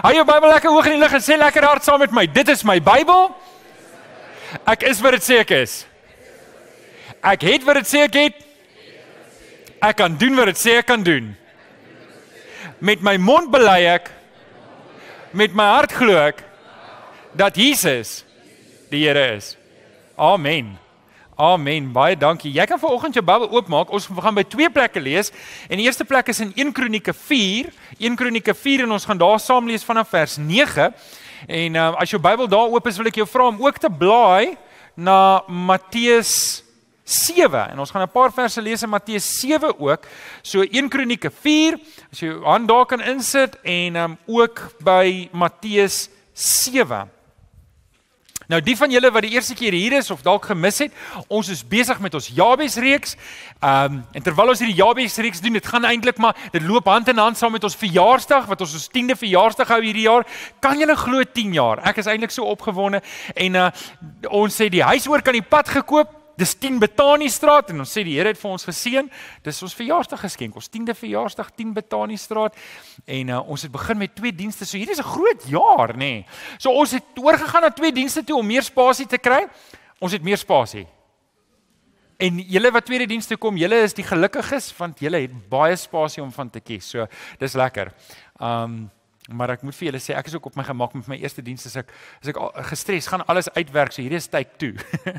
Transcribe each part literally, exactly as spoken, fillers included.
Hou jou Bybel lekker hoog in die lug en sê lekker hard saam met my. Dit is my Bybel. Ek is wat dit sê ek is. Ek het wat dit sê ek het. Ek kan doen wat dit sê ek kan doen. Met my mond bely ek, met my hart glo ek, dat Jesus die Here is. Amen. Amen, baie dankie. Jy kan vanoggend jou Bybel oopmaak, ons gaan by twee plekke lees, en die eerste plek is in Eerste Kronieke vier, Eerste Kronieke vier, en ons gaan daar saam lees vanaf vers nege, en uh, as jou Bybel daar oop is, wil ek jou vra om ook te blaai na Matteus sewe, en ons gaan 'n paar verse lees in Matteus sewe ook, so Eerste Kronieke vier, as jy jou hand daar kan insit, en um, ook by Matteus sewe. Nou die van julle wat die eerste keer hier is, of dalk gemis het, ons is besig met ons Jabes reeks, um, en terwyl ons hierdie Jabes reeks doen, dit gaan eintlik maar, dit loop hand in hand saam met ons verjaarsdag, wat ons ons tiende verjaarsdag hou hierdie jaar, kan julle glo tien jaar, ek is eintlik so opgewonde, en uh, ons sê die huis oor kan die pad gekoop, dis tien Betaniestraat, en ons sê die Here het vir ons geseën, dis ons verjaarsdag geskenk, ons tiende verjaarsdag, tien Betaniestraat, en uh, ons het begin met twee dienste, so hierdie is 'n groot jaar, nê. Nee. So ons het oorgegaan na twee dienste toe om meer spasie te kry, ons het meer spasie. En julle wat tweede dienste kom, julle is die gelukkiges, want julle het baie spasie om van te kies, so dis lekker. Um, maar ek moet vir julle sê, ek is ook op my gemak met my eerste diens, as ek, as ek gestres, gaan alles uitwerk, so hierdie is tyd toe.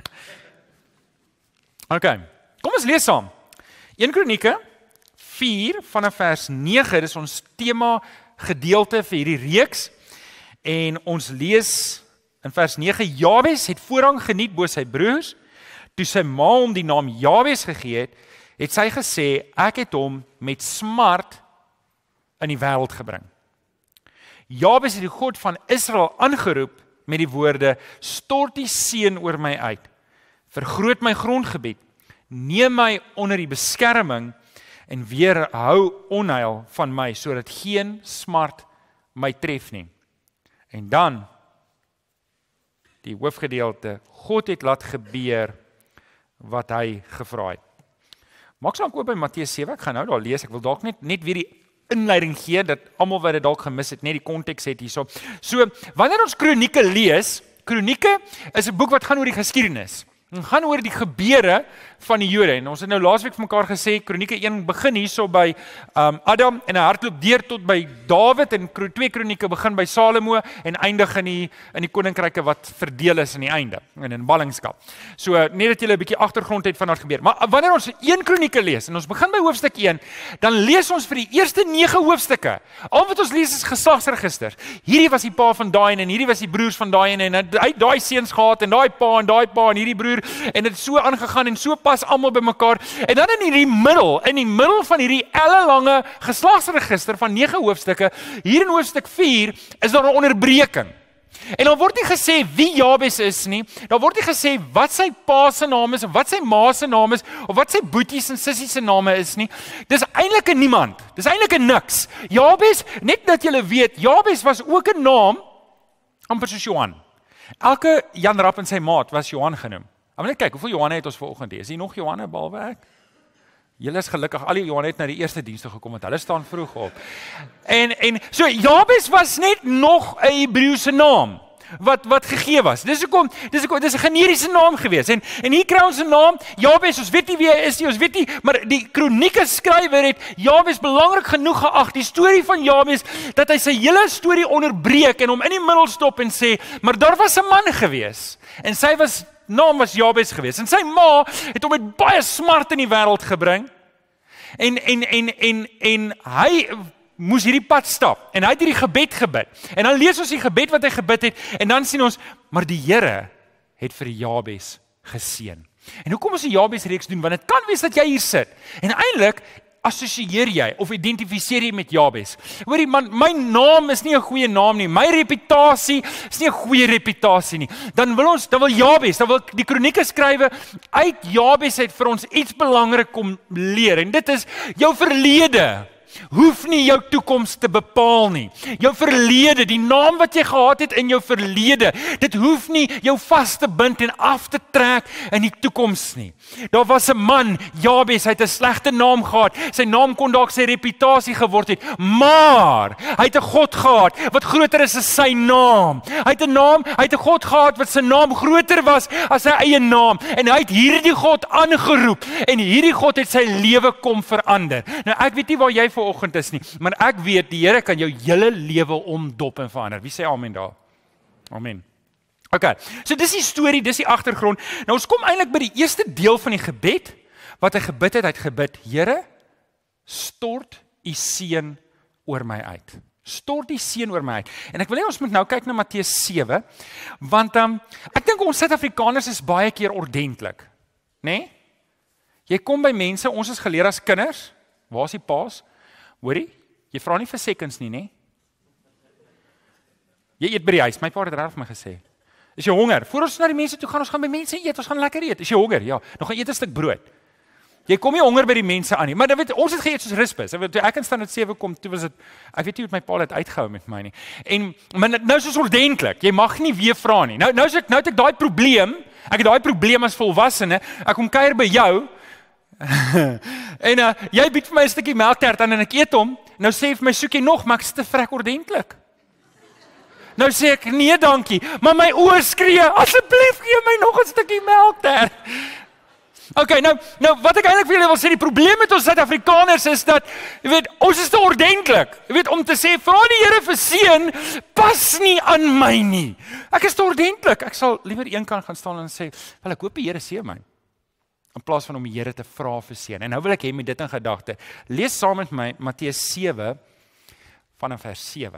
Ok, kom ons lees saam. Eerste Kronieke vier vanaf vers nege, dis ons tema gedeelte vir hierdie reeks, en ons lees in vers nege, Jabes het voorrang geniet bo sy broers, toe sy ma hom die naam Jabes gegee het, het sy gesê, ek het hom met smart in die wêreld gebring. Jabes het die God van Israel aangeroep met die woorde, stort die seën oor my uit, vergroot my grondgebied, neem my onder die beskerming en weerhou onheil van my, sodat geen smart my tref nie. En dan, die hoofgedeelte, God het laat gebeur wat hy gevra het. Maak saam oop by Matteus sewe, ek gaan nou daar lees, ek wil dalk net, net weer die inleiding gee, dat almal wat dit dalk gemis het, net die konteks het hierso. So, wanneer ons Kronieke lees, Kronieke is 'n boek wat gaan oor die geskiedenis. Het gaan oor die gebeure van die Jode, en ons het nou laasweek vir mekaar gesê, Kronieke een begin hierso by um, Adam, en hy hardloop deur tot by Dawid, en twee Kronieke begin by Salomo, en eindig in die, in die koninkryke wat verdeel is in die einde, en in ballingskap. So, net dat julle 'n bietjie agtergrond het van wat gebeur. Maar wanneer ons een Kronieke lees, en ons begin by hoofstuk een, dan lees ons vir die eerste nege hoofstukke. Al wat ons lees is geslagsregisters. Hierdie was die pa van daai, en hierdie was die broers van daai, en hy het daai seuns gehad, en daai pa, en daai pa, en hierdie broer, en dit so aangegaan en so pas almal by mekaar. En dan in hierdie middel, in die middel van hierdie ellelange geslagsregister van nege hoofstukke, hier in hoofstuk vier is daar 'n onderbreking. En dan word nie gesê wie Jabes is nie, dan word nie gesê wat sy pa se naam is, of wat sy ma se naam is, of wat sy boeties en sissies se name is nie. Dis eintlik 'n niemand, dis eintlik 'n niks. Jabes, net dat julle weet, Jabes was ook 'n naam, amper soos Johan. Elke Jan Rapp en sy maat was Johan genoem. Maar net kyk, hoeveel Johanne het ons vanoggend hier? Is hier nog Johanne behalwe ek? Julle is gelukkig, al die Johanne het na die eerste dienste gekom, want hulle staan vroeg op. En, en so, Jabes was net nog 'n Hebreëse naam, wat, wat gegee was. Dis hoekom, dis hoekom, dis 'n generiese naam gewees. En, en hier kry ons 'n naam, Jabes, ons weet nie wie hy is nie, ons weet nie, maar die Kronieke skrywer het Jabes belangrik genoeg geag, die storie van Jabes, dat hy sy hele storie onderbreek, en hom in die middel stop en sê, maar daar was 'n man gewees, en sy was naam was Jabes gewees, en sy ma het hom met baie smart in die wêreld gebring, en, en, en, en, en hy moes hierdie pad stap, en hy het hierdie gebed gebid, en dan lees ons die gebed wat hy gebid het, en dan sien ons, maar die Here het vir Jabes geseën. En hoekom ons die Jabes reeks doen, want dit kan wees dat jy hier sit, en eintlik assosieer jy, of identifiseer jy met Jabes. Hoorie man, my naam is nie 'n goeie naam nie, my reputasie is nie 'n goeie reputasie nie. Dan wil ons, dan wil Jabes, dan wil die Kronieke skrywe, uit Jabes het vir ons iets belangrik kom leer, en dit is jou verlede. hoef nie jou toekoms te bepaal nie. Jou verlede, die naam wat jy gehad het in jou verlede, dit hoef nie jou vas te bind en af te trek in die toekoms nie. Daar was 'n man, Jabes, hy het 'n slegte naam gehad. Sy naam kon dalk sy reputasie geword het, maar hy het 'n God gehad wat groter is as sy naam. Hy het 'n naam, hy het 'n God gehad wat sy naam groter was as sy eie naam. En hy het hierdie God aangeroep en hierdie God het sy lewe kom verander. Nou ek weet nie waar jy vanoggend is nie, maar ek weet die Here kan jou hele lewe omdop en verander. Wie sê amen daar? Amen. Okay, so dis die storie, dis die agtergrond. Nou ons kom eintlik by die eerste deel van die gebed, wat hy gebid het, hy het gebid, Here, stort u seën oor my uit. Stort die seën oor my uit. En ek wil hê ons moet nou kyk na Matteus sewe, want um, ek dink ons Suid-Afrikaners is baie keer ordentlik, né? Nee? Jy kom by mense, ons is geleer as kinders, waar is die paas? Hoorie, jy vra nie vir seconds nie, né? Nee? Jy eet by die huis, my pa het reg vir my gesê. Is jy honger? Voor ons na die mense toe gaan, ons gaan by mense eet, ons gaan lekker eet. Is jy honger? Ja, nog gaan eet 'n stuk brood. Jy kom nie honger by die mense aan nie, maar dan weet ons het geëet soos rispus. Toe ek in standaard sewe kom, toe was dit, ek weet nie hoe my pa het uitgehou met my nie. En maar nou is ons ordentlik. Jy mag nie weer vra nie. Nou nou is ek nou het ek daai probleem. Ek het daai probleem as volwassene. Ek kom kuier by jou. en uh, jy bied vir my 'n stukkie melktert aan en ek eet hom. Nou sê jy vir my, soek jy nog, maar ek is te vrek ordentlik. Nou sê ek, nee dankie, maar my oë skree, asseblief gee my nog 'n stukkie melktert. Okay, nou, nou wat ek eintlik vir julle wil sê, die probleem met ons Suid-Afrikaners is dat, jy weet, ons is te ordentlik. Jy weet, om te sê, vra die Here vir seën, pas nie aan my nie. Ek is te ordentlik. Ek sal liewer een kant gaan staan en sê, wel ek hoop die Here seën my, in plaas van om die Here te vra vir seën. En nou wil ek hê met dit in gedagte, lees saam met my Matteus sewe vanaf vers sewe.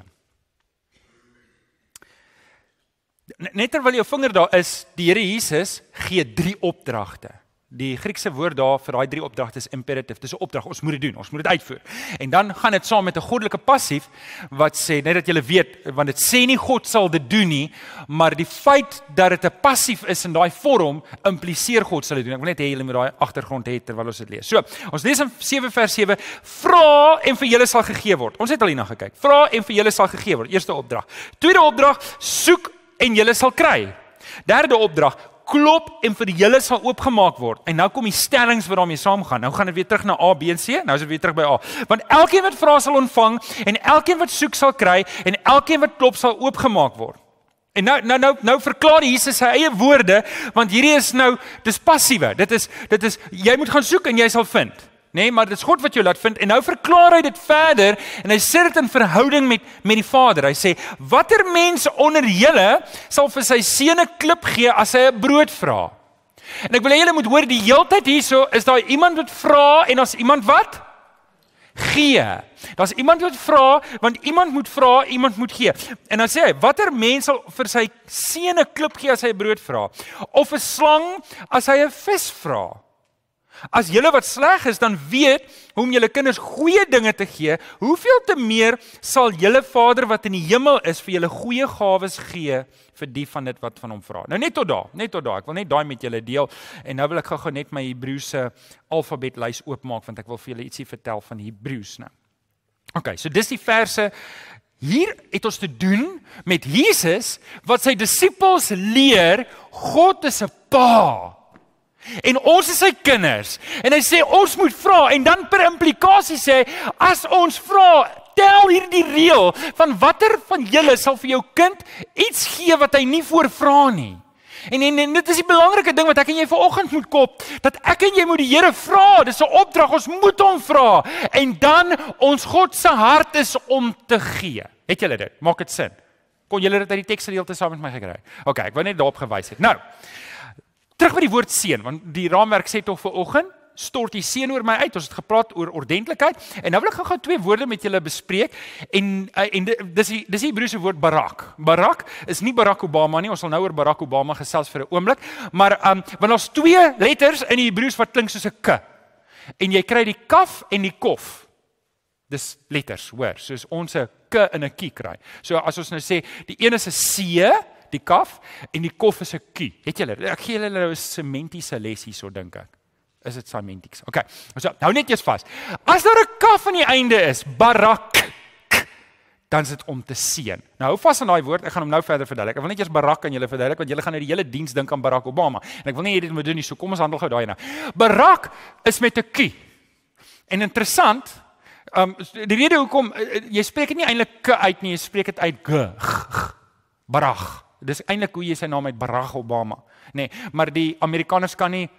Net terwyl jou vinger daar is, die Here Jesus gee drie opdragte. Die Griekse woord daar vir daai drie opdragte is imperative. Dis 'n opdrag, ons moet dit doen, ons moet dit uitvoer. En dan gaan dit saam met 'n goddelike passief wat sê, net dat julle weet, want dit sê nie God sal dit doen nie, maar die feit dat dit 'n passief is in daai vorm impliseer God sal dit doen. Ek wil net hê julle moet daai agtergrond hê terwyl ons dit lees. So, ons lees in sewe vers sewe, vra en vir julle sal gegee word. Ons het al hierna gekyk. Vra en vir julle sal gegee word. Eerste opdrag. Tweede opdrag, soek en julle sal kry. Derde opdrag, klop en vir julle sal oopgemaak word. En nou kom die stellings wat daarmee saamgaan. Nou gaan dit weer terug na A, B en C. Nou is dit weer terug by A. Want elkeen wat vra sal ontvang en elkeen wat soek sal kry en elkeen wat klop sal oopgemaak word. En nou nou nou nou verklaar Jesus sy eie woorde, want hierdie is nou dis passiewe. Dit is dit is jy moet gaan soek en jy sal vind. Nee, maar dit is God wat jou laat vind en nou verklaar hy dit verder en hy sê dit in verhouding met met die Vader. Hy sê, watter mens onder julle sal vir sy seun 'n klip gee as hy 'n brood vra? En ek wil hê julle moet hoor, die heeltyd hierso is daar iemand wat vra en daar's iemand wat gee. Daar's iemand wat vra, want iemand moet vra, iemand moet gee. En dan sê hy, watter mens sal vir sy seun 'n klip gee as hy 'n brood vra? Of 'n slang as hy 'n vis vra? As julle wat sleg is, dan weet hoe om julle kinders goeie dinge te gee, hoeveel te meer sal julle Vader wat in die hemel is vir julle goeie gawes gee vir die van dit wat van hom vra. Nou net tot daar, net tot daar. Ek wil net daai met julle deel en nou wil ek gou-gou net my Hebreëse alfabetlys oopmaak want ek wil vir julle ietsie vertel van Hebreëus nou. Okay, so dis die verse. Hier het ons te doen met Jesus wat sy disippels leer, God is 'n pa. En ons is sy kinders, en hy sê, ons moet vra, en dan per implikasie sê, as ons vra, tel hierdie reël, van watter van julle sal vir jou kind iets gee wat hy nie voorvra nie. En, en, en dit is die belangrike ding wat ek en jy vanoggend moet kop, dat ek en jy moet die Here vra, dis 'n opdrag, ons moet hom vra, en dan ons God se hart is om te gee. Het julle dit? Maak dit sin? Kon julle dit uit die teksgedeelte saam met my gekry? Ok, ek wou net daarop gewys het. Nou, terug by die woord seën, want die raamwerk sê tog vir oggend, stort die seën oor my uit, ons het gepraat oor ordentlikheid, en nou wil ek gou twee woorde met julle bespreek, en, en dis die, dis die Hebreëse woord Barak. Barak is nie Barack Obama nie, ons sal nou oor Barack Obama gesels vir 'n oomblik, maar, um, want daar's twee letters in die Hebreëus wat klink soos 'n k, en jy kry die kaf en die kof, dis letters, hoor, soos ons 'n k en 'n kie kry, so as ons nou sê, die een is 'n C, die kaf, en die kof is 'n kie. Het julle, ek gee julle nou 'n semantiese les hierso, dink ek. is dit semantics. Okay, so, hou net eers vas. As daar 'n kaf aan die einde is, barak, dan is dit om te seën. Nou hou vas aan daai woord, ek gaan hom nou verder verduidelik. Ek wil net eers barak aan julle verduidelik, want julle gaan nou die hele diens dink aan Barack Obama. En ek wil nie hê dit moet doen nie, so kom ons handel gou daai nou. Barak is met 'n Q. En interessant, um, die rede hoekom, jy spreek dit nie eintlik K uit nie, jy spreek dit uit G. Barak. Dis eintlik hoe jy sy naam uit Barack Obama. Nee, maar die Amerikaners kan nie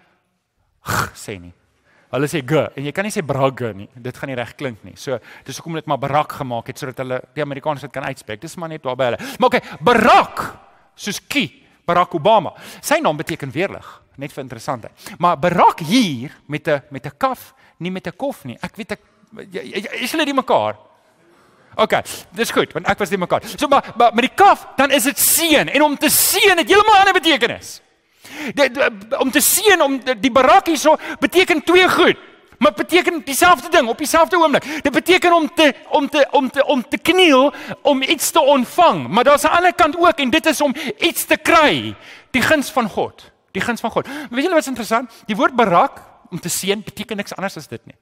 G sê nie. Hulle sê G, en jy kan nie sê Bragge nie. Dit gaan nie reg klink nie. So, dis hoekom dit maar Barack gemaak het, sodat hulle, die Amerikaners dit kan uitspreek. Dis maar net waar by hulle. Maar oké, okay, Barack, soos Kie, Barack Obama. Sy naam beteken weerlig, net vir interessantheid. Maar Barack hier, met 'n met 'n kaf, nie met 'n kof nie. Ek weet ek, is hulle die mekaar? Okay, dis goed, want ek was die mekaar. So, maar, maar met die kaf, dan is dit seën. En om te seën het heeltemal 'n ander betekenis. De, de, om te seën, om die, die Barack hierso beteken twee goed, maar beteken dieselfde ding op dieselfde oomblik. Dit beteken om te om te om te om te kniel om iets te ontvang, maar daar's 'n ander kant ook en dit is om iets te kry, die guns van God, die guns van God. Weet julle wat's interessant? Die woord Barack om te seën beteken niks anders as dit nie.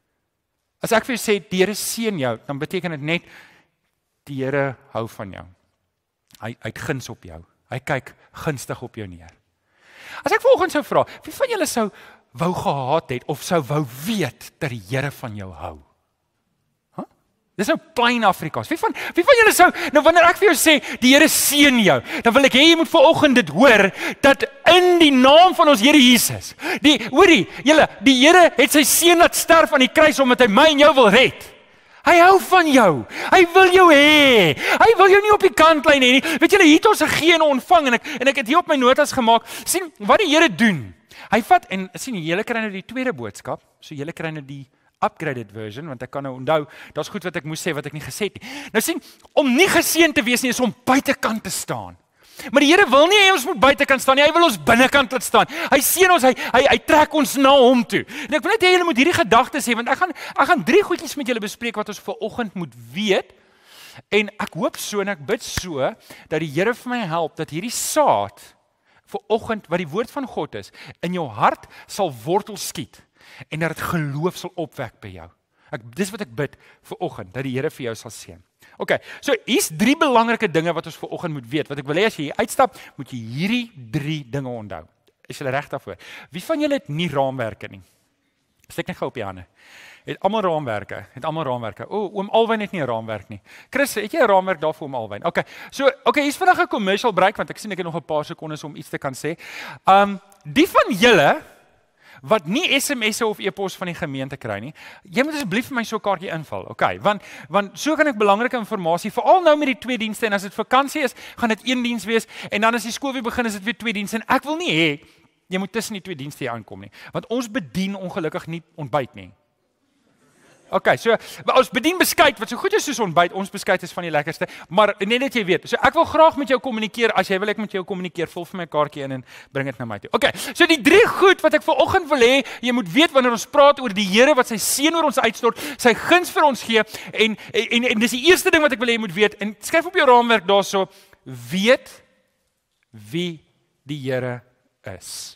As ek vir jou sê die Here seën jou, dan beteken dit net die Here hou van jou. Hy hy het guns op jou. Hy kyk gunstig op jou neer. As ek volgens sou vra, wie van julle sou wou gehaat het of sou wou weet dat die Here van jou hou? Huh? Dis nou plain Afrikaans. Wie van wie van julle sou nou wanneer ek vir jou sê die Here seën jou, dan wil ek hê jy moet vanoggend dit hoor dat in die naam van ons Here Jesus. Die hoorie, julle, die Here het sy seun laat sterf aan die kruis omdat hy my en jou wil red. Hy hou van jou. Hy wil jou hê. Hy wil jou nie op die kantlyn hê nie. Weet julle, hier het ons 'n gee en ontvang en ek en ek het hier op my notas gemaak. sien wat die Here doen. Hy vat en sien julle kry nou die tweede boodskap. So julle kry nou die upgraded version want ek kan nou onthou, daar's goed wat ek moes sê wat ek nie gesê het nie. Nou sien, om nie geseën te wees nie is om buitekant te staan. Maar die Here wil nie hê ons moet buitekant staan nie. Hy wil ons binnekant laat staan. Hy seën ons, hy hy hy trek ons na hom toe. En ek wil net hê julle moet hierdie gedagtes hê want ek gaan ek gaan drie goedjies met julle bespreek wat ons vanoggend moet weet. En ek hoop so en ek bid so dat die Here vir my help dat hierdie saad vanoggend wat die woord van God is in jou hart sal wortel skiet en dat dit geloof sal opwek by jou. Ek dis wat ek bid vanoggend dat die Here vir jou sal seën. OK, so hier's drie belangrike dinge wat ons vanoggend moet weet. Wat ek wil hê as jy hier uitstap, moet jy hierdie drie dinge onthou. Is jy reg daarvoor? Wie van julle het nie raamwerke nie? Steek net gou op die hande. Het almal raamwerke? Het almal raamwerke? O, oom Alwyn het nie 'n raamwerk nie. Chris, het jy 'n raamwerk daarvoor oom Alwyn? OK. So, OK, hier's vinnig 'n commercial break want ek sien ek het nog 'n paar sekondes om iets te kan sê. Um, die van julle wat nie S M S'e of e-pos van die gemeente kry nie, jy moet asseblief vir my so 'n kaartjie invul. OK, want want so kan ek belangrike inligting, veral nou met die twee dienste en as dit vakansie is, gaan dit een diens wees en dan as die skool weer begin is dit weer twee dienste en ek wil nie hê jy moet tussen die twee dienste hier aankom nie, want ons bedien ongelukkig nie ontbyt nie. OK, so ons bedien beskuit wat so goed is soos ontbyt, ons beskuit is van die lekkerste, maar net dat jy weet. So ek wil graag met jou kommunikeer, as jy wil ek met jou kommunikeer, vul vir my kaartjie in en bring dit na my toe. OK, so die drie goed wat ek vanoggend wil hê, jy moet weet wanneer ons praat oor die Here wat sy seën oor ons uitstort, sy guns vir ons gee en en en, en dis die eerste ding wat ek wil hê jy moet weet en skryf op jou raamwerk daarso, weet wie die Here is.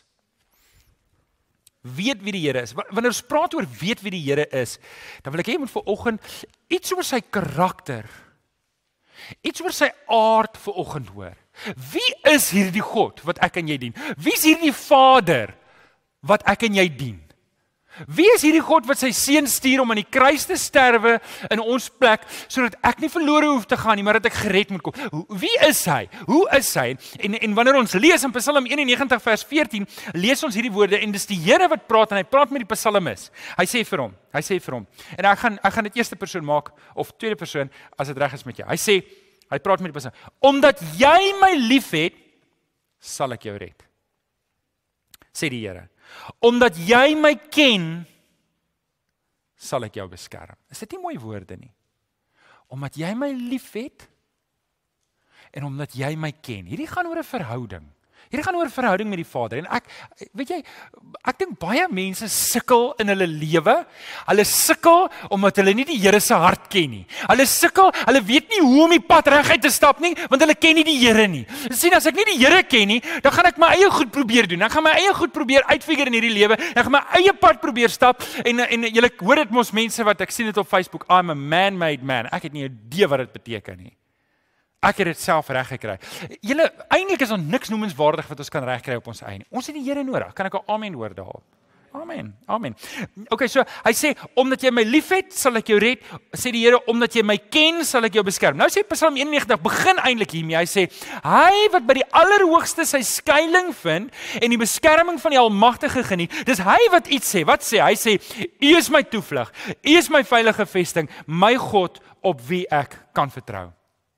Weet wie die Here is. Wanneer ons praat oor weet wie die Here is, dan wil ek hê jy moet vanoggend iets oor sy karakter, iets oor sy aard vanoggend hoor. Wie is hierdie God wat ek en jy dien? Wie is hierdie Vader wat ek en jy dien? Wie is hierdie God wat sy seun stuur om aan die kruis te sterwe in ons plek, sodat ek nie verlore hoef te gaan nie, maar dat ek gered moet kom? Wie is hy? Hoe is hy? En, en wanneer ons lees in Psalm eenennegentig vers veertien, lees ons hierdie woorde, en dis die Here wat praat, en hy praat met die psalmis. Hy sê vir hom, hy sê vir hom, en ek gaan, ek gaan dit eerste persoon maak, of tweede persoon, as dit reg is met jou. Hy sê, hy praat met die psalm, omdat jy my lief het, sal ek jou red. Sê die Here. Omdat jy my ken, sal ek jou beskerm. Is dit nie mooi woorde nie? Omdat jy my lief het, en omdat jy my ken. Hierdie gaan oor 'n verhouding. Hierdie gaan oor verhouding met die Vader. En ek, weet jy, ek dink baie mense sukkel in hulle lewe. Hulle sukkel omdat hulle nie die Here se hart ken nie. Hulle sukkel, hulle weet nie hoe om die pad reguit te stap nie, want hulle ken nie die Here nie. Sien, as ek nie die Here ken nie, dan gaan ek my eie goed probeer doen. Ek gaan my eie goed probeer uitfigure in hierdie lewe. Ek gaan my eie pad probeer stap en en julle hoor dit mos mense wat ek sien dit op Facebook, I'm a man-made man. Ek het nie 'n idee wat dit beteken nie. Ek het dit self reg gekry. Julle, eintlik is daar niks noemenswaardig wat ons kan regkry op ons eie nie. Ons het die Here nodig. Kan ek 'n amen hoor daarop? Amen. Amen. Okay, so hy sê omdat jy my liefhet, sal ek jou red. Sê die Here, omdat jy my ken, sal ek jou beskerm. Nou sê Psalm eenennegentig begin eintlik hiermee. Hy sê hy wat by die Allerhoogste sy skuilings vind en die beskerming van die Almagtige geniet. Dis hy wat iets sê. Wat sê hy? Hy sê U is my toevlug. U is my veilige vesting, my God op wie ek kan vertrou.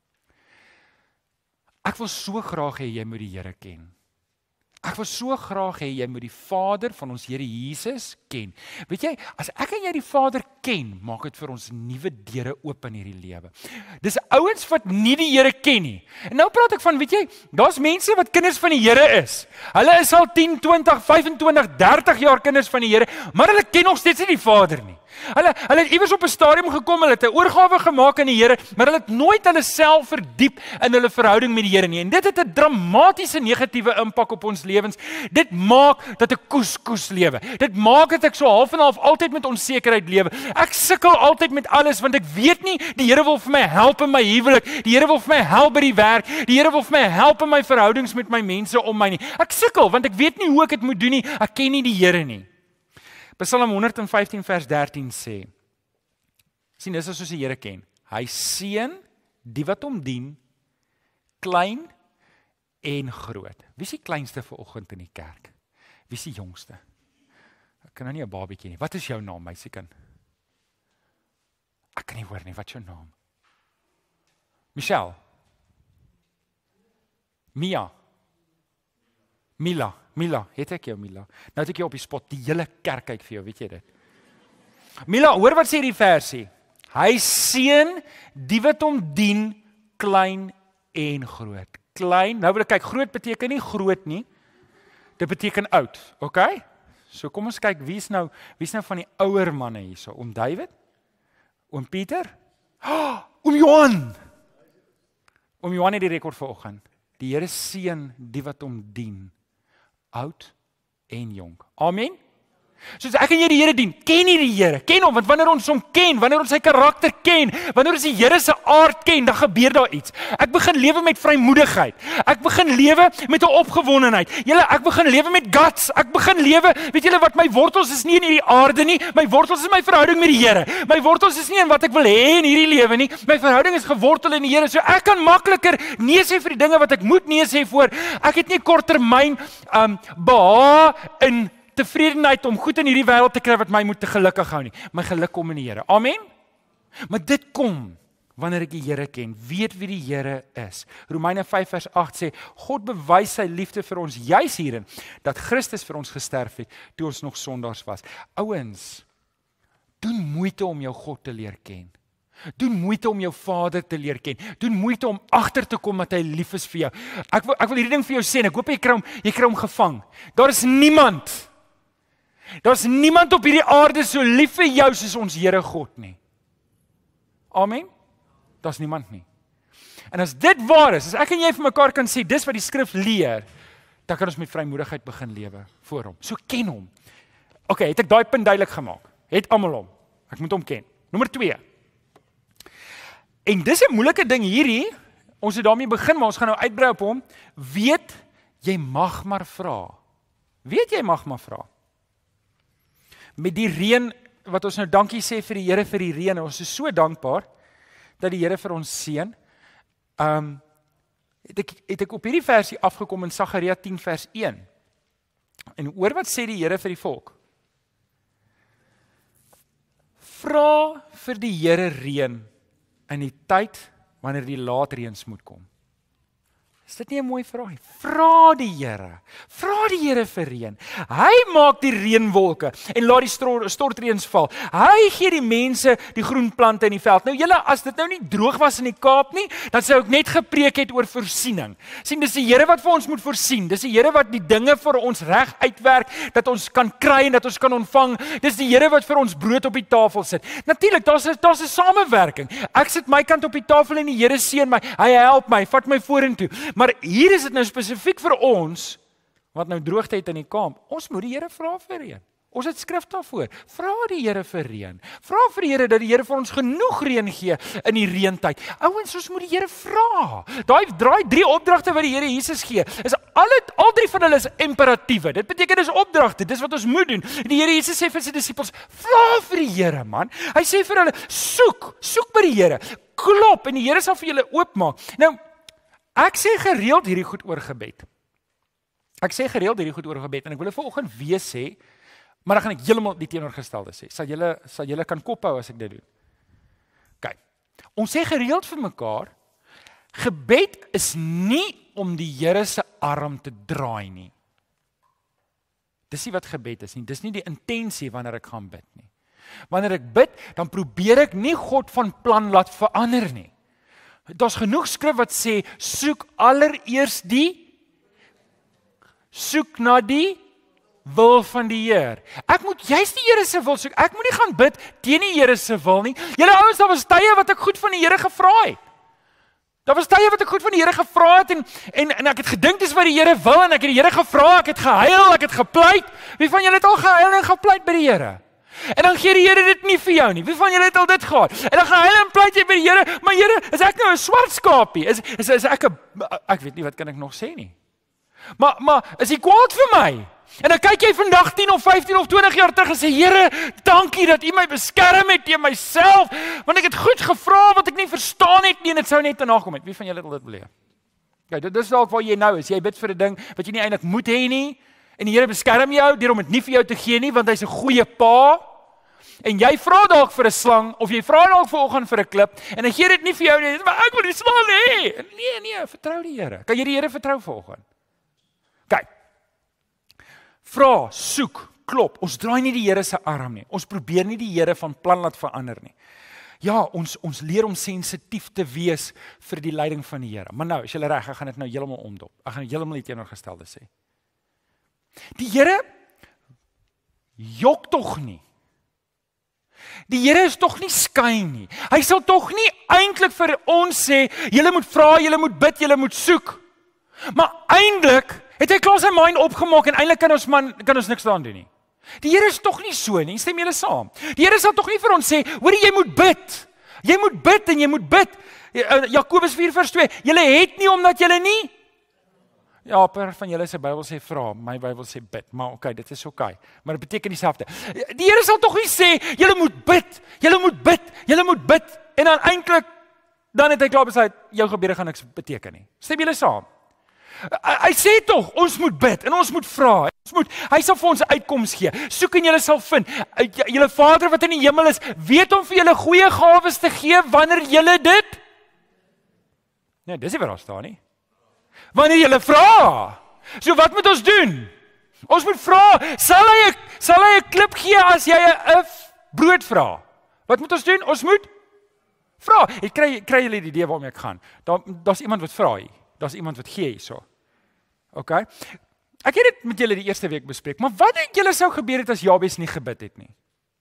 Ek wil so graag hê jy moet die Here ken. Ek wil so graag hê jy moet die Vader van ons Here Jesus ken. Weet jy, as ek en jy die Vader ken, maak dit vir ons nuwe deure oop in hierdie lewe. Dis ouens wat nie die Here ken nie. En nou praat ek van, weet jy, daar's mense wat kinders van die Here is. Hulle is al tien, twintig, vyfentwintig, dertig jaar kinders van die Here, maar hulle ken nog steeds nie die Vader nie. Hulle hulle het iewers op 'n stadium gekom, hulle het 'n oorgawe gemaak aan die Here, maar hulle het nooit hulle self verdiep in hulle verhouding met die Here nie. En dit het 'n dramatiese negatiewe impak op ons lewens. Dit maak dat ek koes-koes lewe. Dit maak dat ek so half en half altyd met onsekerheid lewe. Ek sukkel altyd met alles want ek weet nie die Here wil vir my help in my huwelik. Die Here wil vir my help by die werk. Die Here wil vir my help in my verhoudings met my mense om my nie. Ek sukkel want ek weet nie hoe ek dit moet doen nie. Ek ken nie die Here nie. Psalm honderd vyftien vers dertien sê, sien, dis as ons die Here ken, hy seën die wat hom dien, klein en groot. Wie is die kleinste vanoggend in die kerk? Wie is die jongste? Ek kan nou nie 'n babietjie nie. Wat is jou naam, meisiekind? Ek kan nie hoor nie, wat is jou naam? Michelle? Mia? Mila? Mila, het ek jou Mila? Nou het ek jou op die spot, die hele kerk kyk vir jou, weet jy dit? Mila, hoor wat sê die versie? Hy seën die wat hom dien, klein en groot. Klein, nou wil ek kyk, groot beteken nie groot nie. Dit beteken oud, okay? So kom ons kyk, wie is nou, wie is nou van die ouer manne hierso? Oom David? Oom Pieter? Oh, oom Johan! Oom Johan het die rekord vanoggend. Die Here seën die wat hom dien. Oud en jonk. Amen. Soos ek en jy die Here dien, ken nie die Here, ken hom, want wanneer ons hom ken, wanneer ons sy karakter ken, wanneer ons die Here se aard ken, dan gebeur daar iets. Ek begin lewe met vrymoedigheid. Ek begin lewe met 'n opgewondenheid. Julle, ek begin lewe met guts. Ek begin lewe, weet julle wat, my wortels is nie in hierdie aarde nie, my wortels is in my verhouding met die Here. My wortels is nie in wat ek wil hê in hierdie lewe nie. My verhouding is gewortel in die Here. So ek kan makliker nee sê vir die dinge wat ek moet nee sê voor. Ek het nie korttermyn um behaag in tevredenheid om goed in hierdie wêreld te kry wat my moet te gelukkig hou nie. My geluk kom in die Here. Amen. Maar dit kom wanneer ek die Here ken, weet wie die Here is. Romeine vyf vers agt sê, God bewys sy liefde vir ons juis hierin, dat Christus vir ons gesterf het, toe ons nog sondaars was. Ouens, doen moeite om jou God te leer ken. Doen moeite om jou Vader te leer ken. Doen moeite om agter te kom dat hy lief is vir jou. Ek wil, ek wil hierdie ding vir jou sê, en ek hoop jy kry hom, jy kry hom gevang. Daar is niemand Daar's niemand op hierdie aarde so lief vir jou soos ons Here God nie. Amen? Daar's niemand nie. En as dit waar is, as ek en jy vir mekaar kan sê, dis wat die skrif leer, dan kan ons met vrymoedigheid begin lewe voor hom. So ken hom. OK, het ek daai punt duidelik gemaak? Het almal hom. Ek moet hom ken. Nommer twee. En dis 'n moeilike ding hierdie, ons het daarmee begin, maar ons gaan nou uitbrei op hom. Weet, jy mag maar vra. Weet jy mag maar vra. Met die reën, wat ons nou dankie sê vir die Here vir die reën, ons is so dankbaar, dat die Here vir ons seën. Um, het, ek, het ek op hierdie versie afgekom in Sagaria tien vers een. En hoor wat sê die Here vir die volk. Vra vir die Here reën in die tyd, wanneer die laatreëns moet kom. Is dit nie 'n mooi vraag nie? Vra die Here. Vra die Here vir reën. Hy maak die reënwolke en laat die stro- stortreëns val. Hy gee die mense die groen plante in die veld. Nou julle, as dit nou nie droog was in die Kaap nie, dan sou ek net gepreek het oor voorsiening. Sien, dis die Here wat vir ons moet voorsien. Dis die Here wat die dinge vir ons reg uitwerk, dat ons kan kry en dat ons kan ontvang. Dis die Here wat vir ons brood op die tafel sit. Natuurlik, daar's 'n daar's 'n samewerking. Ek sit my kant op die tafel en die Here seën my. Hy help my, vat my vorentoe. Maar hier is dit nou spesifiek vir ons wat nou droogte het in die kamp. Ons moet die Here vra vir reën. Ons het skrif daarvoor. Vra die Here vir reën. Vra vir die Here dat die Here vir ons genoeg reën gee in die reëntyd. Ouens, ons moet die Here vra. Daai draai drie opdragte wat die Here Jesus gee, is al het, al drie van hulle is imperatiewe. Dit beteken dis opdragte, dis wat ons moet doen. Die Here Jesus sê vir sy disippels, vra vir die Here, man. Hy sê vir hulle, soek, soek by die Here. Klop en die Here sal vir julle oopmaak. Nou, ek sê gereeld hierdie goed oor gebed. Ek sê gereeld hierdie goed oor gebed en ek wil dit vanoggend weer sê, maar dan gaan ek heeltemal die teenoorgestelde sê. Sal julle sal julle kan kop hou as ek dit doen. OK. Ons sê gereeld vir mekaar, gebed is nie om die Here se arm te draai nie. Dis nie wat gebed is nie. Dis nie die intensie wanneer ek gaan bid nie. Wanneer ek bid, dan probeer ek nie God van plan laat verander nie. Daar's genoeg skrif wat sê, soek allereers die soek na die wil van die Heer. Ek moet juist die Here se wil soek. Ek moet nie gaan bid teen die Here se wil nie. Julle ouens, daar was tye wat ek goed van die Here gevra het. Daar was tye wat ek goed van die Here gevra het en en en ek het gedink dis wat die Here wil en ek het die Here gevra, ek het gehuil, ek het gepleit. Wie van julle het al gehuil en gepleit by die Here? En dan gee die Here dit nie vir jou nie. Wie van julle het al dit gehad? En dan gaan hulle en pleit jy by die Here, maar Here, is ek nou 'n swart skaapie? Is is is ek 'n ek weet nie wat kan ek nog sê nie. Maar maar is hy kwaad vir my? En dan kyk jy vandag tien of vyftien of twintig jaar terug en sê, Here, dankie dat U my beskerm het teen myself, want ek het goed gevra wat ek nie verstaan het nie en dit sou net te nakom het. Wie van julle het al dit beleef? Ja, dit is dalk waar jy nou is. Jy bid vir 'n ding wat jy nie eintlik moet hê nie. En die Here beskerm jou deur om dit nie vir jou te gee nie, want hy's 'n goeie pa. En jy vra dalk vir 'n slang of jy vra dalk vanoggend vir 'n klip en hy gee dit nie vir jou nie. Maar ek wil die slang hê. Nee, nee, vertrou die Here. Kan jy die Here vertrou vanoggend? Kyk. Vra, soek, klop. Ons draai nie die Here se arm nie. Ons probeer nie die Here van plan laat verander nie. Ja, ons ons leer om sensitief te wees vir die leiding van die Here. Maar nou, as jy reg, ek gaan dit nou heeltemal omdop. Ek gaan heeltemal die teenoorgestelde sê. Die Here jok tog nie. Die Here is tog nie skyn nie. Hy sal tog nie eintlik vir ons sê, julle moet vra, julle moet bid, julle moet soek. Maar eintlik het hy klaar sy mind opgemaak en eintlik kan ons man kan ons niks daaraan doen nie. Die Here is tog nie so nie, stem julle saam. Die Here sal tog nie vir ons sê, hoor jy moet bid. Jy moet bid en jy moet bid. Jakobus vier vers twee, julle het nie omdat julle nie. Ja, per van julle se Bybel sê vra, my Bybel sê bid, maar oké, okay, dit is oké. Okay. Maar dit beteken dieselfde. Die Here sal tog nie sê, julle moet bid, julle moet bid, julle moet bid en dan eintlik dan het hy klaar besluit jou gebede gaan niks beteken nie. Stem julle saam? Hy sê tog ons moet bid en ons moet vra. Ons moet hy sal vir ons 'n uitkoms gee. Soek en julle sal vind. Julle Vader wat in die hemel is, weet om vir julle goeie gawes te gee wanneer julle dit. Nee, dis nie wat daar staan nie. Wanneer julle vra. So wat moet ons doen? Ons moet vra, sal hy sal hy 'n klip gee as jy 'n brood vra? Wat moet ons doen? Ons moet vra. Ek kry kry julle die idee waarmee ek gaan. Daar daar's iemand wat vra hier. Daar's iemand wat gee hierso. OK. Ek het dit met julle die eerste week bespreek, maar wat dink julle sou gebeur het as Jabes nie gebid het nie?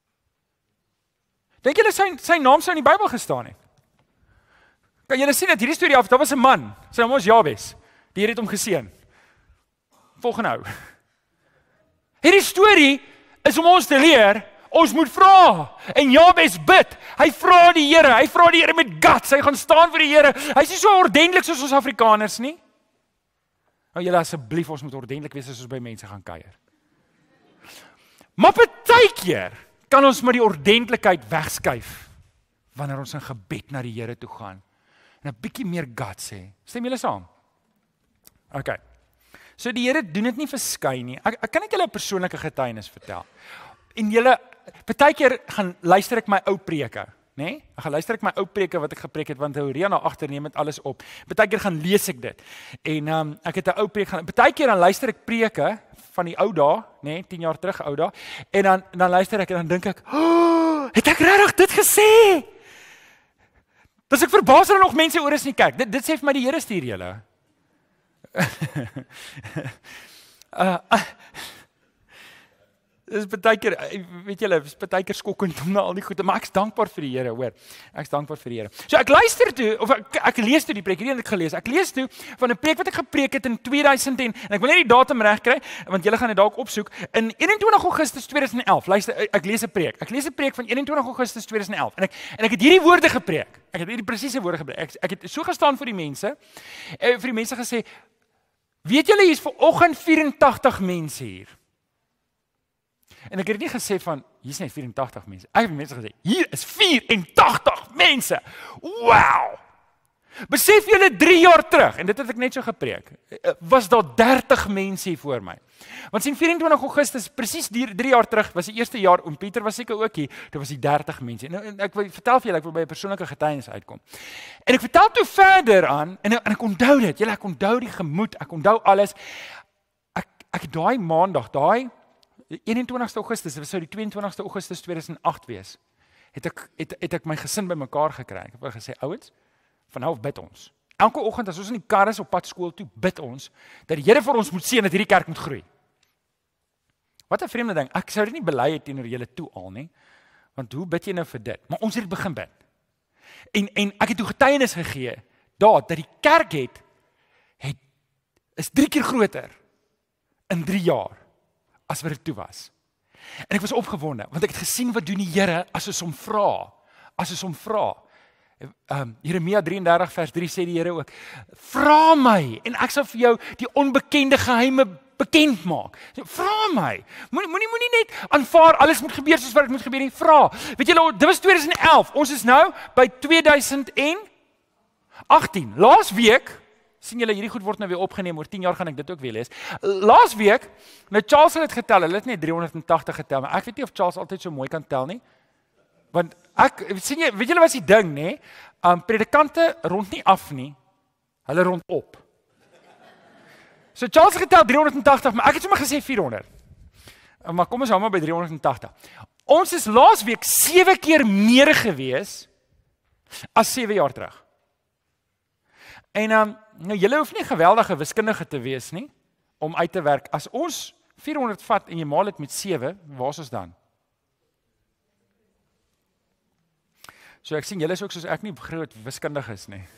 Dink julle sy sy naam sou in die Bybel gestaan het? Kan julle sien dat hierdie storie af, daar was 'n man, sy naam was Jabes. Die Here het hom geseën. Volgende hou. Hierdie storie is om ons te leer, ons moet vra. En Jabes bid. Hy vra die Here, hy vra die Here met guts. Hy gaan staan vir die Here. Hy's nie so ordentlik soos ons Afrikaners nie. Nou julle asseblief, ons moet ordentlik wees as ons by mense gaan kuier. Maar partykeer kan ons met die ordentlikheid wegskuif wanneer ons in gebed na die Here toe gaan en 'n bietjie meer guts hê. Stem julle saam? OK. So die Here doen dit nie verskyn nie. Ek, ek kan net julle 'n persoonlike getuienis vertel. En julle, partykeer gaan luister ek my ou preke. nee? Ek gaan luister ek my ou preke wat ek gepreek het, want Rihanna agterneem met alles op. Partykeer gaan lees ek dit. En um, ek het 'n ou preek gaan, partykeer dan luister ek preke van die ou dae, nee, tien jaar terug ou dae, en dan dan luister ek en dan dink ek, oh, het ek regtig dit gesê? Dis ek verbaas dat er nog mense oor is in die kerk. Dit dit sê vir my die Here stuur julle. uh, uh, Dis partykeer, weet julle, dis partykeer skokkend om na al die goede, maar ek's dankbaar vir die Here, hoor. Ek's dankbaar vir die Here. So ek luister toe, of ek, ek lees toe die preek, hierdie het ek gelees. Ek lees toe van 'n preek wat ek gepreek het in twee duisend en, en ek wil net die datum reg kry, want julle gaan dit dalk opsoek. In eenentwintig Augustus tweeduisend elf. Luister, ek lees 'n preek. Ek lees 'n preek van eenentwintig Augustus tweeduisend elf. En ek en ek het hierdie woorde gepreek. Ek het hierdie presiese woorde gepreek. Ek, ek het so gestaan vir die mense, en vir die mense gesê, weet julle, hier's vanoggend vyf-en-tagtig mense hier. En ek het nie gesê van, hier's net vyf-en-tagtig mense. Ek het mense gesê, hier is vyf-en-tagtig mense. Wow! Besef julle drie jaar terug, en dit het ek net so gepreek, was daar dertig mense hier voor my. Want sien vyf-en-twintig Augustus, presies drie jaar terug, was die eerste jaar, oom Pieter was seker ook hier, dit was die dertig mense. En ek wil vertel vir julle, ek wil by 'n persoonlike getuienis uitkom. En ek vertel toe verder aan, en, en ek onthou dit, julle, ek onthou die gemoed, ek onthou alles. Ek, ek daai maandag, daai eenentwintigste Augustus, dit sou die tweeëntwintigste Augustus tweeduisend agt wees, het ek, het, het ek my gesin bymekaar gekry. Ek het gesê, ouens, van nou af bid ons. Elke oggend as ons in die kar is op pad skool toe, bid ons, dat die Here vir ons moet seën, dat hierdie kerk moet groei. Wat 'n vreemde ding, ek sou dit nie bely het teenoor julle toe al nie, want hoe bid jy nou vir dit? Maar ons het begin bid. En, en ek het toe getuienis gegee, daar, dat die kerk het, het, is drie keer groter, in drie jaar, as wat dit toe was. En ek was opgewonde, want ek het gesien wat doen die Here as ons hom vra, as ons hom vra. Um, Jeremia drie en dertig vers drie sê die Here ook, vra my, en ek sal vir jou die onbekende geheime bekend maak. Vra my, moenie moenie moenie net aanvaar, alles moet gebeur soos wat dit moet gebeur nie, vra. Weet julle, dit was tweeduisend elf, ons is nou by tweeduisend agtien, laas week, sien julle, hierdie goed word nou weer opgeneem, oor tien jaar gaan ek dit ook weer lees. Laas week, nou Charles het dit getel, hulle het net driehonderdtagtig getel, maar ek weet nie of Charles altyd so mooi kan tel nie. Want ek, sien jy, weet julle wat is die ding, nê? Um, predikante rond nie af nie, hulle rond op. So Charles het getel driehonderdtagtig, maar ek het sommer gesê vierhonderd. Maar kom ons hou maar by driehonderdtagtig. Ons is laas week sewe keer meer gewees as sewe jaar terug. En um, nou julle hoef nie geweldige wiskundige te wees nie, om uit te werk. As ons vierhonderd vat en jy maal dit met sewe, waar is ons dan? So ek sien julle is ook soos ek nie groot wiskundig is nie.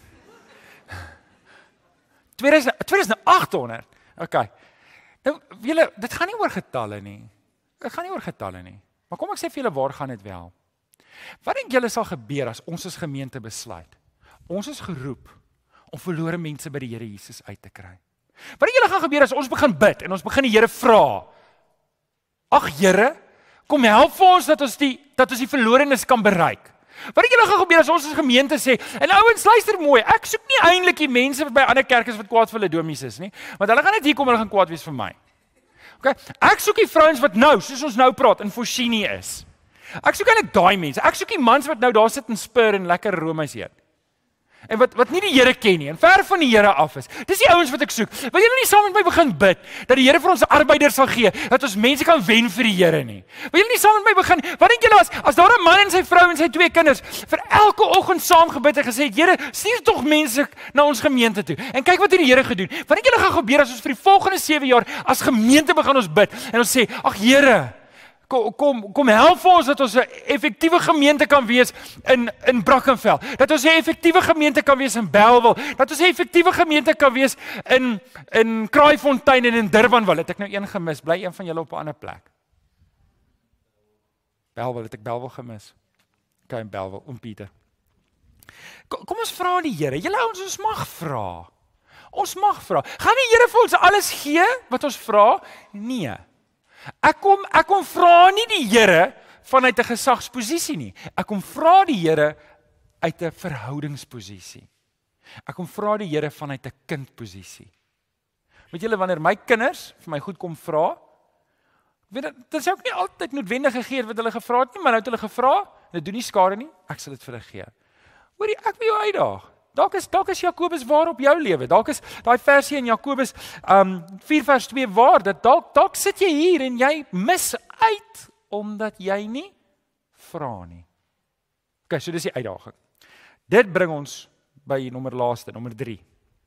tweeduisend agthonderd. Okay. Nou julle, dit gaan nie oor getalle nie. Dit gaan nie oor getalle nie. Maar kom ek sê vir julle waar gaan dit wel? Wat dink julle sal gebeur as ons as gemeente besluit? Ons is geroep om verlore mense by die Here Jesus uit te kry. Wat dink julle gaan gebeur as ons begin bid en ons begin die Here vra? Ag Here, kom help vir ons dat ons die dat ons die verlorenes kan bereik. Wat dink julle gaan gebeur as ons as gemeente sê, en ouens, luister mooi, ek soek nie eintlik die mense by ander kerke wat kwaad vir hulle domies is nie, want hulle gaan net hier kom en hulle gaan kwaad wees vir my. Okay? Ek soek die vrouens wat nou, soos ons nou praat, in Forsythia is. Ek soek eintlik daai mense. Ek soek die mans wat nou daar sit en spur en lekker roomys eet. En wat wat nie die Here ken nie en ver van die Here af is. Dis die ouens wat ek soek. Wil julle nie saam met my begin bid dat die Here vir ons arbeiders sal gee, dat ons mense kan wen vir die Here nie. Wil julle nie saam met my begin? Wat dink julle as as daar 'n man en sy vrou en sy twee kinders vir elke oggend saam gebid en gesê het, Here, stuur tog mense na ons gemeente toe. En kyk wat het die Here gedoen. Wat dink julle gaan gebeur as ons vir die volgende sewe jaar as gemeente begin ons bid en ons sê, ag Here, Kom, kom, kom help vir ons dat ons 'n effektiewe gemeente kan wees in, in Brackenfell. Dat ons 'n effektiewe gemeente kan wees in Bellville. Dat ons 'n effektiewe gemeente kan wees in, in Kraaifontein en in Durbanville. Het ek nou een gemis? Bly een van julle op 'n ander plek? Bellville, het ek Bellville gemis? Okay, in Bellville, oom Pieter. Kom, kom ons vra die Here. Julle ouens, ons mag vra. Ons mag vra. Gaan die Here vir ons alles gee wat ons vra? Nee. Ek kom ek kom vra nie die Here vanuit 'n gesagsposisie nie. Ek kom vra die Here uit 'n verhoudingsposisie. Ek kom vra die Here vanuit 'n kindposisie. Weet julle, wanneer my kinders vir my goed kom vra, weet dit, dit is ook nie altyd noodwendig gegee wat hulle gevra het nie, maar nou het hulle gevra, dit doen nie skade nie, ek sal dit vir hulle gee. Hoorie, ek wil jou uitdaag. Dalk is, dalk is Jakobus waar op jou lewe. Dalk is daai versie in Jakobus um, vier vers twee waar, dat dalk, dalk sit jy hier en jy mis uit, omdat jy nie vra nie. Ok, so dis die uitdaging. Dit bring ons by nommer laaste, nommer drie.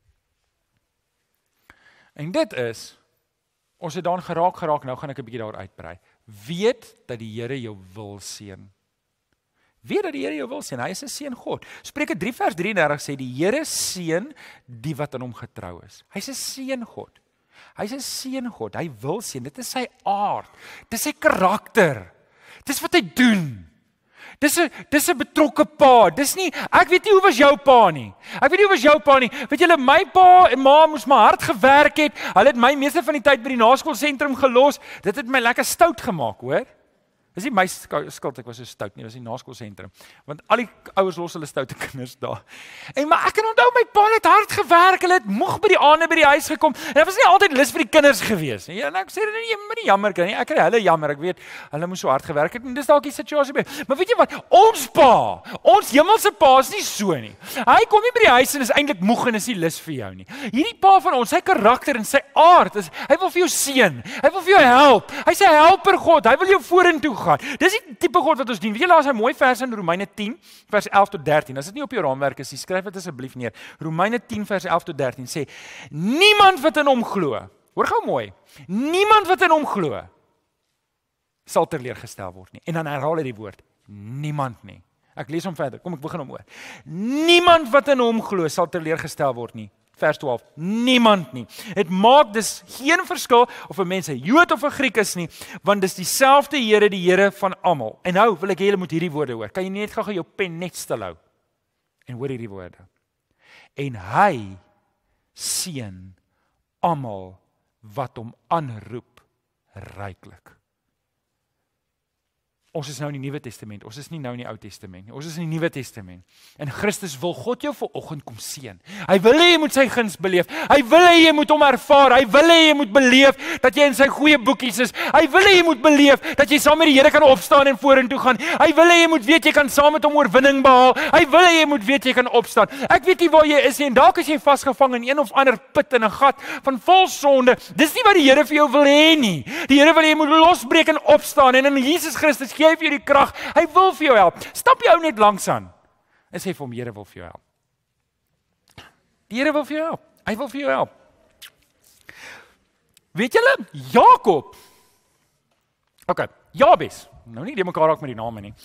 En dit is, ons het dan geraak geraak, nou gaan ek 'n bietjie daar uitbrei. Weet dat die Here jou wil seën. Weet dat die Here jou wil seën, hy is 'n seën God. Spreuke drie vers drieëndertig sê, die Here seën die wat aan hom getrou is. Hy's 'n seën God. Hy's 'n seën God, hy wil seën, dit is sy aard, dit is sy karakter, dit is wat hy doen. Dis 'n dis 'n betrokke pa. Dis nie, ek weet nie hoe was jou pa nie. Ek weet nie hoe was jou pa nie. Weet julle, my pa en ma moes maar hard gewerk het. Hulle het my meeste van die tyd by die naskoolsentrum gelos. Dit het my lekker stout gemaak, hoor. Dis nie my skuld ek was so stout nie, dis die naskoolsentrum. Want al die ouers los hulle stoute kinders daar. En maar ek kan onthou my pa het hard gewerk. Hulle het moeg by die aande by die huis gekom. En dit was nie altyd lus vir die kinders gewees nie. En ek sê dit nie met die jammer kan nie. Ek kry hulle jammer. Ek weet hulle moes so hard gewerk het en dis dalk die situasie by. Maar weet jy wat? Ons pa, ons hemelse pa is nie so nie. Hy kom nie by die huis en is eintlik moeg en is nie lus vir jou nie. Hierdie pa van ons, sy karakter en sy aard is hy wil vir jou seën. Hy wil vir jou help. Hy's 'n helper God. Hy wil jou vorentoe gaan. Dis die tipe God wat ons dien. Weet jy, daar's 'n mooi vers in Romeine tien vers elf tot dertien. As dit nie op jou raamwerk is, skryf dit asseblief neer. Romeine tien vers elf tot dertien sê: niemand wat in hom glo. Hoor gou mooi. Niemand wat in hom glo sal teleurgestel word nie. En dan herhaal hy die woord: niemand nie. Ek lees hom verder. Kom ek begin hom oor. Niemand wat in hom glo sal teleurgestel word nie. Vers twaalf, niemand nie. Het maak dus geen verskil of 'n mens 'n Jood of 'n Griek is nie, want dis dieselfde Here, die Here van almal. En nou wil ek hê julle moet hierdie woorde hoor. Kan jy net gou jou pen net stil hou? En hoor hierdie woorde. En hy seën almal wat hom aanroep ryklik. Ons is nou in die Nuwe Testament, ons is nie nou in die Ou Testament nie, ons is in die Nuwe Testament. En Christus wil God jou vanoggend kom seën. Hy wil hê jy moet sy guns beleef. Hy wil hê jy moet hom ervaar. Hy wil hê jy moet beleef dat jy in sy goeie boekies is. Hy wil hê jy moet beleef dat jy saam met die Here kan opstaan en vorentoe gaan. Hy wil hê jy moet weet jy kan saam met hom oorwinning behaal. Hy wil hê jy moet weet jy kan opstaan. Ek weet nie waar jy is nie en dalk is jy vasgevang in een of ander put in 'n gat van vol sonde. Dis nie wat die Here vir jou wil hê nie. Die Here wil hê jy moet losbreek en opstaan en in Jesus Christus gee hy vir jou die krag. Hy wil vir jou help. Stap jou net langs aan. En sê vir hom, Here wil vir jou help. Die Here wil vir jou help. Hy wil vir jou help. Weet julle, Jakob. OK, Jabes. Nou nie die mekaar raak met die name nie.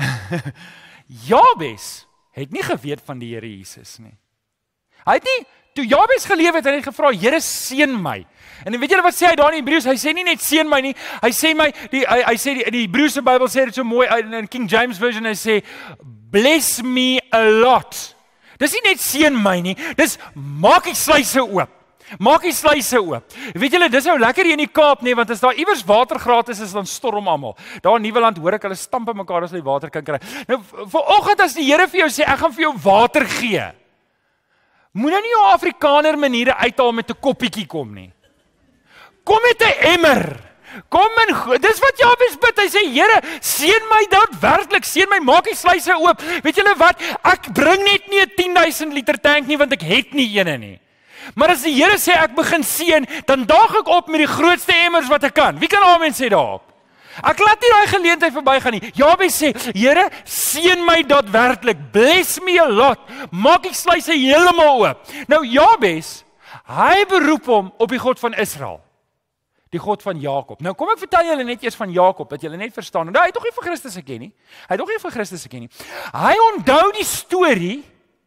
Jabes het nie geweet van die Here Jesus nie. Hy het nie toe Jabes geleef het, hy het gevra, Here seën my. En weet julle wat sê hy daar in Hebreëus? Hy sê nie net seën my nie. Hy sê my die hy, hy sê die, die Hebreëse Bybel sê dit so mooi in King James version, hy sê bless me a lot. Dis nie net seën my nie. Dis maak die sluise oop. Maak die sluise oop. Weet julle, dis nou lekker hier in die Kaap nie, want as daar iewers water gratis is, dan storm almal. Daar in Nieuweland hoor ek hulle stamp in mekaar as hulle water kan kry. Nou vanoggend as die Here vir jou sê ek gaan vir jou water gee. Moet nou nie jou Afrikaner maniere uithaal met 'n koppietjie kom nie. Kom met 'n emmer. Kom in, dis wat Jabes bid. Hy sê, Here, seën my daadwerklik, seën my, maak die sluise oop. Weet julle wat? Ek bring net nie 'n tien duisend liter tank nie, want ek het nie eene nie. Maar as die Here sê ek begin seën, dan daag ek op met die grootste emmers wat ek kan. Wie kan amen sê daarop? Ek laat nie daai geleentheid verbygaan nie. Jabes sê, Here, seën my daadwerklik. Bless me a lot. Maak die sluise heeltemal oop. Nou Jabes, hy beroep hom op die God van Israel. Die God van Jakob. Nou kom ek vertel julle net eers van Jakob, dat julle net verstaan. Nou, hy het tog nie vir Christus geken nie. Hy het tog nie vir Christus geken nie. Hy onthou die storie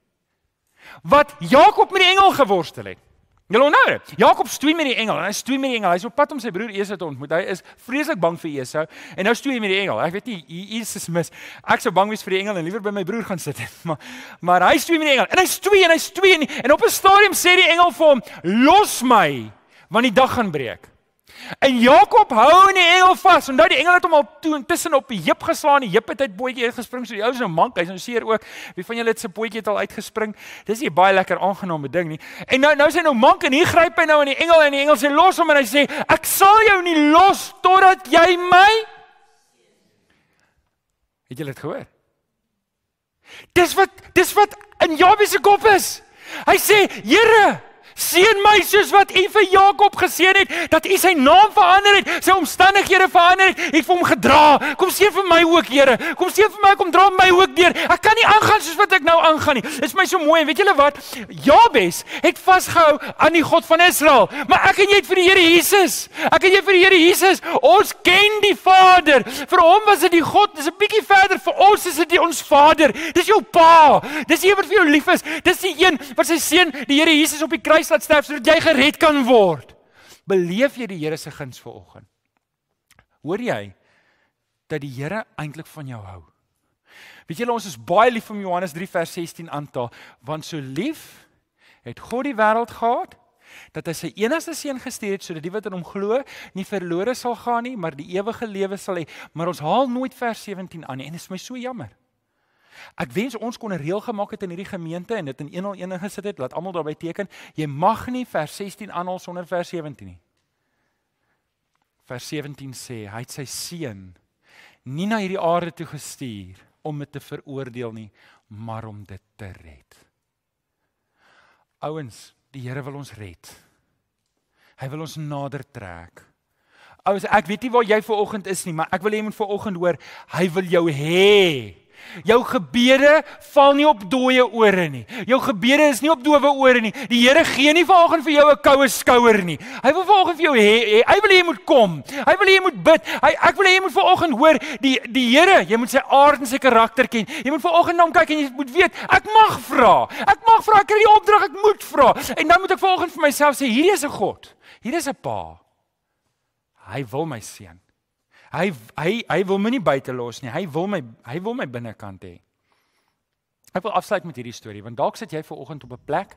wat Jakob met die engel geworstel het. Julle onthou dit? Jakob stoei met die engel en hy stoei met die engel. Hy is op pad om sy broer Esau te ontmoet. Hy is vreeslik bang vir Esau en nou stoei hy met die engel. Ek weet nie, hier is mis. Ek sou bang wees vir die engel en liewer by my broer gaan sit. Maar maar hy stoei met die engel. En hy stoei en hy stoei en, en op 'n stadium sê die engel vir hom, "Los my, want die dag gaan breek." En Jakob hou in die engel vas. Onthou die engel het hom al toe intussen op die heup geslaan. Die heup het uit bootjie uitgespring. So die ou is nou mank, hy's nou seer ook. Wie van julle het sy bootjie het al uitgespring? Dis nie baie lekker aangename ding nie. En nou nou is hy nou mank en hier gryp hy nou aan die engel en die engel sê los hom en hy sê ek sal jou nie los totdat jy my. Het julle dit gehoor? Dis wat, dis wat in Jabes se kop is. Hy sê, Here, seën my soos wat U vir Jakob geseën het, dat U sy naam verander het, sy omstandighede verander het, het vir hom gedra. Kom seën vir my ook, Here. Kom seën vir my, kom dra my ook deur. Ek kan nie aangaan soos wat ek nou aangaan nie. Dit is my so mooi. En weet julle wat? Jabes het vasgehou aan die God van Israel. Maar ek en jy het vir die Here Jesus. Ek en jy vir die Here Jesus. Ons ken die Vader. Vir hom was dit die God. Dis 'n bietjie verder. Vir ons is dit die ons Vader. Dis jou Pa. Dis die een wat vir jou lief is. Dis die een wat sy seun, die Here Jesus, op die kruis laat sterf sodat jy gered kan word. Beleef jy die Here se guns vanoggend? Hoor jy dat die Here eintlik van jou hou? Weet julle, ons is baie lief om Johannes drie vers sestien aan te haal, want so lief het God die wêreld gehad dat hy sy enigste seun gestuur het sodat die wat in hom glo nie verlore sal gaan nie, maar die ewige lewe sal hê. Maar ons haal nooit vers sewentien aan nie en dit is my so jammer. Ek wens ons kon 'n reël gemaak het in hierdie gemeente en dit in een nul een gesit het, laat almal daarby teken, jy mag nie vers sestien aanhaal sonder vers sewentien nie. Vers sewentien sê, hy het sy seun nie na hierdie aarde toe gestuur om dit te veroordeel nie, maar om dit te red. Ouens, die Here wil ons red. Hy wil ons nader trek. Ouens, ek weet nie waar jy vanoggend is nie, maar ek wil hê jy moet vanoggend hoor, hy wil jou hê. Jou gebede val nie op dooie ore nie. Jou gebede is nie op dowe ore nie. Die Here gee nie vanoggend vir jou 'n koue skouer nie. Hy wil vanoggend vir jou hê, hy wil hê jy moet kom. Hy wil hê jy moet bid. Hy ek wil hê jy moet vanoggend hoor, die die Here, jy moet sy aard en sy karakter ken. Jy moet vanoggend na hom kyk en jy moet weet, ek mag vra. Ek mag vra, ek kry die opdrag, ek moet vra. En dan moet ek vanoggend vir myself sê, hierdie is 'n God. Hier is 'n Pa. Hy wil my seën. Hy hy hy wil my nie buite los nie. Hy wil my hy wil my binnekant hê. Ek wil afsluit met hierdie storie want dalk sit jy vanoggend op 'n plek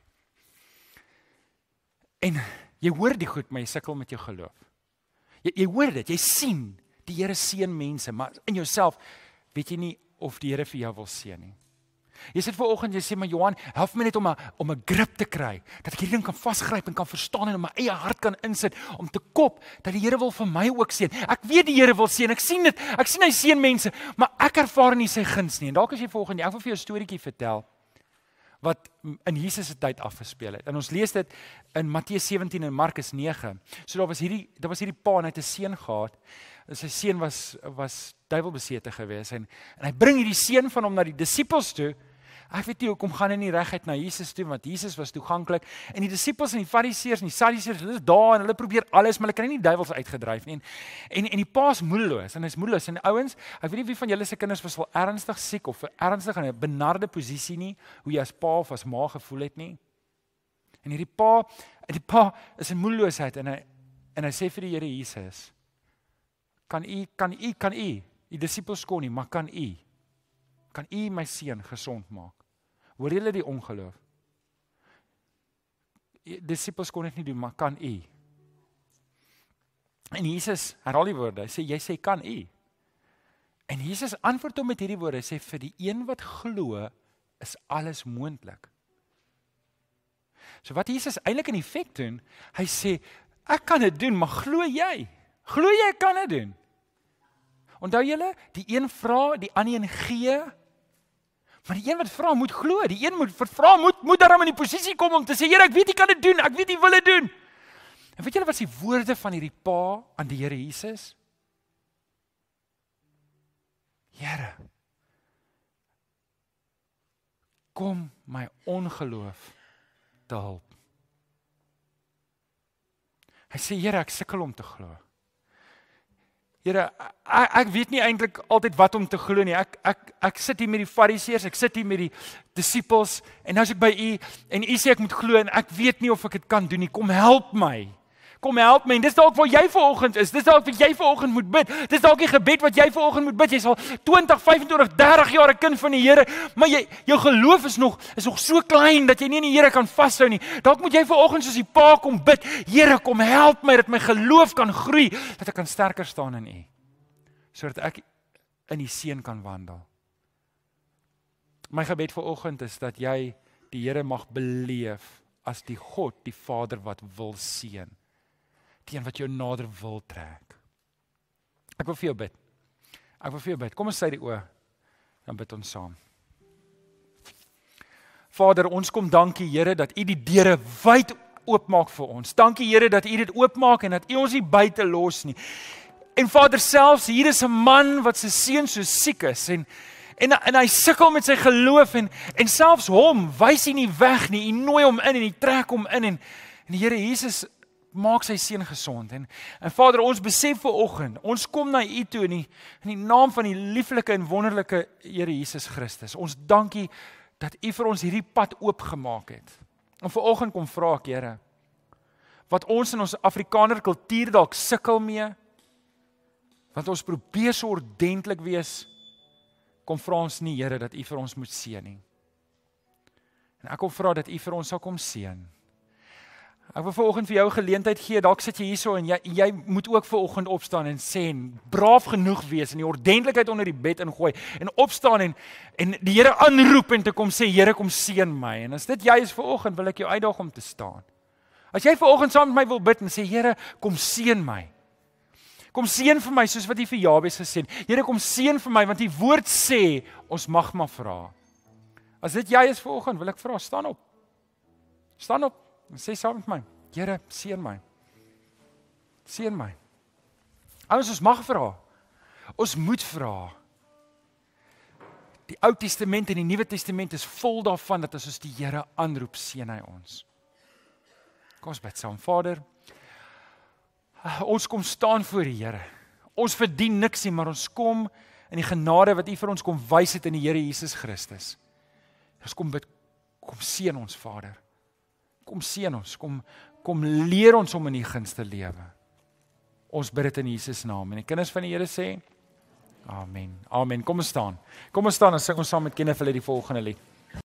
en jy hoor die goed, maar jy sukkel met jou geloof. Jy jy hoor dit, jy sien die Here seën mense, maar in jouself weet jy nie of die Here vir jou wil seën nie. Jy sit vanoggend, jy sê, maar Johan, help my net om 'n om 'n grip te kry, dat ek hierdie ding kan vasgryp en kan verstaan en in my eie hart kan insit om te kop dat die Here wil vir my ook seën. Ek weet die Here wil seën. Ek sien dit. Ek sien hy seën mense, maar ek ervaar nie sy guns nie. En dalk as jy vanoggend, ek wil vir jou 'n storieetjie vertel wat in Jesus se tyd afgespeel het. En ons lees dit in Matteus sewentien en Markus nege. So daar was hierdie daar was hierdie pa en hy het 'n seun gehad. En sy seun was was duiwelbesete geweest en en hy bring hierdie seun van hom na die disippels toe. Ek weet nie hoekom gaan hy nie reguit na Jesus toe, want Jesus was toeganklik. En die disippels en die fariseërs en die sadduseërs, hulle is daar en hulle probeer alles, maar hulle kry nie die duiwels uitgedryf nie. En en, en die pa is moedeloos en hy's moedeloos. En ouens, ek weet nie wie van julle se kinders was wel ernstig siek of ernstig in 'n benarde posisie nie, hoe jy as pa of as ma gevoel het nie. En hierdie pa, die pa is in moedeloosheid en hy en hy sê vir die Here Jesus, kan u kan u kan u die disippels kon nie, maar kan u kan u my seun gesond maak? Hoor julle die ongeloof? Die disippels kon dit nie doen, maar kan u? En Jesus herhaal die woorde, hy sê, jy sê kan u? En Jesus antwoord hom met hierdie woorde, hy sê, vir die een wat glo, is alles moontlik. So wat Jesus eintlik in effek doen, hy sê, ek kan dit doen, maar glo jy? Glo jy ek kan dit doen? Onthou julle, die een vra, die ander een gee, maar die een wat vra moet glo, die een moet vra moet moet daarom in die posisie kom om te sê, Here, ek weet jy kan dit doen, ek weet jy wil dit doen. En weet julle wat is die woorde van hierdie pa aan die Here Jesus? Here, kom my ongeloof te help. Hy sê, Here, ek sukkel om te glo. Here, ek, ek weet nie eintlik altyd wat om te glo nie. Ek ek ek sit hier met die fariseërs, ek sit hier met die disippels en nou is ek by u en u sê ek moet glo en ek weet nie of ek dit kan doen nie. Kom help my. Kom help my. En dis dalk waar jy vanoggend is. Dis dalk wat jy vanoggend moet bid. Dis dalk die gebed wat jy vanoggend moet bid. Jy sal twintig, vyf en twintig, dertig jaar 'n kind van die Here, maar jy jou geloof is nog is nog so klein dat jy nie in die Here kan vashou nie. Dalk moet jy vanoggend soos die pa kom bid. Here, kom help my dat my geloof kan groei, dat ek kan sterker staan in U, sodat ek in die seën kan wandel. My gebed vanoggend is dat jy die Here mag beleef as die God, die Vader wat wil seën. Die een wat jou nader wil trek. Ek wil vir jou bid. Ek wil vir jou bid. Kom ons sluit die oë, dan bid ons saam. Vader, ons kom dankie Here dat U die deure wyd oopmaak vir ons. Dankie Here dat U dit oopmaak en dat U ons nie buite los nie. En Vader, selfs hier is 'n man wat sy seun so siek is en en en hy sukkel met sy geloof en en selfs hom wys hy nie weg nie. U nooi hom in en U trek hom in en en die Here Jesus maak sy seun gesond. En en Vader, ons besef vanoggend, ons kom na U toe in die in die naam van die lieflike en wonderlike Here Jesus Christus. Ons dankie dat U vir ons hierdie pad oopgemaak het. En vanoggend kom vra ek, Here, wat ons in ons Afrikaner kultuur dalk sukkel mee, want ons probeer so ordentlik wees, kom vra ons nie, Here, dat U vir ons moet seën nie. En ek kom vra dat U vir ons sal kom seën. Ek wil vanoggend vir jou geleentheid gee, dalk sit jy hierso en jy, jy moet ook vanoggend opstaan en sê, en braaf genoeg wees en die ordentlikheid onder die bed ingooi en opstaan en, en die Here aanroep en te kom sê, Here, kom seën my. En as dit jy is vanoggend, wil ek jou uitdaag om te staan. As jy vanoggend saam met my wil bid en sê, Here, kom seën my. Kom seën vir my soos wat U vir Jabes gesê het. Here, kom seën vir my want die woord sê ons mag maar vra. As dit jy is vanoggend, wil ek vra, staan op. Staan op en sê saam met my, Here, seën my. Seën my. Ouens, ons mag vra. Ons moet vra. Die Ou Testament en die Nuwe Testament is vol daarvan dat as ons die Here aanroep, seën hy ons. Kom ons bid saam. Vader, ons kom staan voor die Here. Ons verdien niks nie, maar ons kom in die genade wat U vir ons kom wys het in die Here Jesus Christus. Ons kom bid, kom seën ons, Vader. Kom seën ons, kom kom leer ons om in U guns te lewe. Ons bid dit in Jesus naam. En die kinders van die Here sê, Amen. Amen. Kom ons staan. Kom ons staan en sing ons saam met Kenneth hulle die volgende lied.